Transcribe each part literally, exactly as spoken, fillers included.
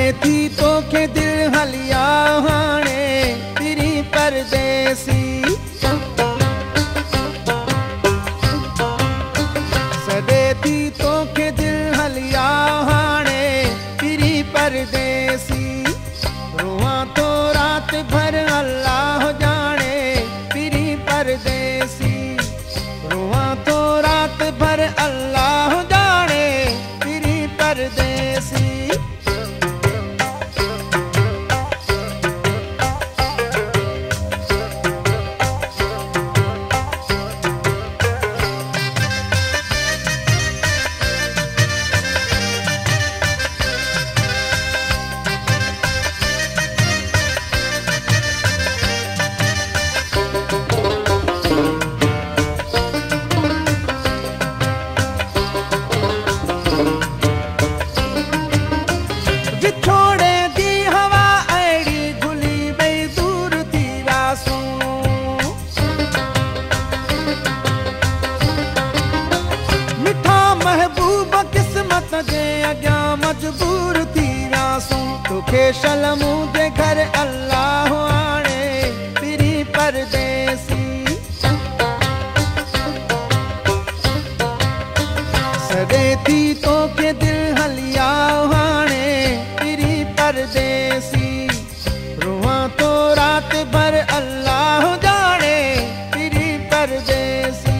थी तोखे दिल हलिया हाणे फिरी परदेसी। सदे थी तोखे दिल हलिया हाणे फिरी परदेसी। रोआ तो रात भर अल्लाह जाने फिरी परदेसी। रोआ तो रात भर अल्लाह जाने फिरी परदेसी। विछोड़े दी हवा अड़ी घुली बई दूर थी रासूं। मिठा महबूब किस्मत जे अॻियां मजबूर थी रासूं। तोखे शलमूं जे घर अल्लाह आणे फिरी परदेसी। सदे थी तोखे दिल हलिया हाणे फिरी परदेसी। रोआ तो रात भर अल्लाह जाने फिरी परदेसी।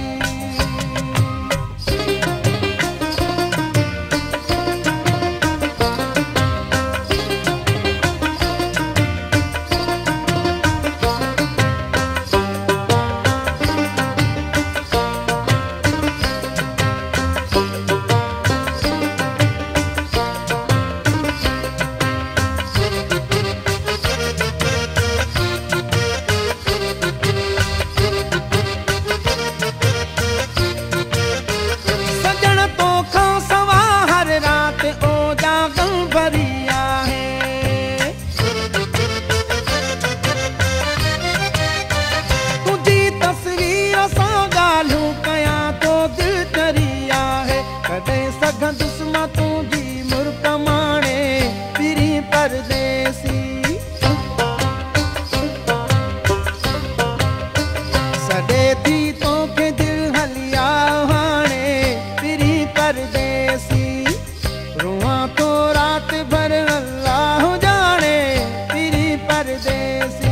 दुश्मन तुझी मुर्क माणे फिरी परदेसी। सदे थी तोखे दिल हलिया हाणे फिरी परदेसी। रोआ तो रात भर अल्लाह जाने फिरी परदेसी।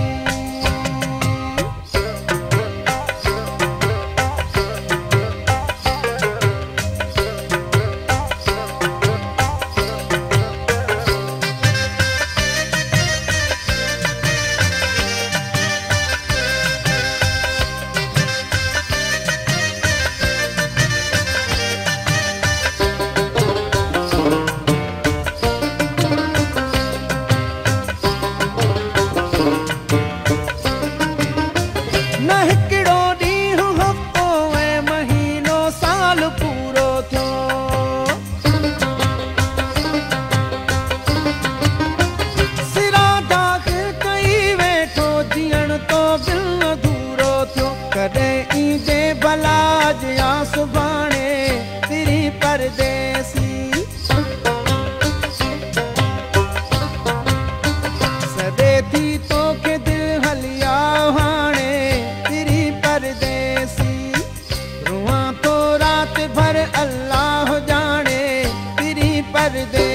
न हिकिड़ो ॾींहुं हफ़्तो ऐं महीनो साल पूरो थियो। सिरा दाख़िल कई वेठो जीअण तो दिल अधूरो थियो। कॾहिं ईंदे भला अॼु या सुभाणे फिरी परदेसी। सदे थी तोखे दिल हलिया हाणे फिरी परदेसी। रोआ तो रात भर अल्लाह जाने फिरी परदेसी।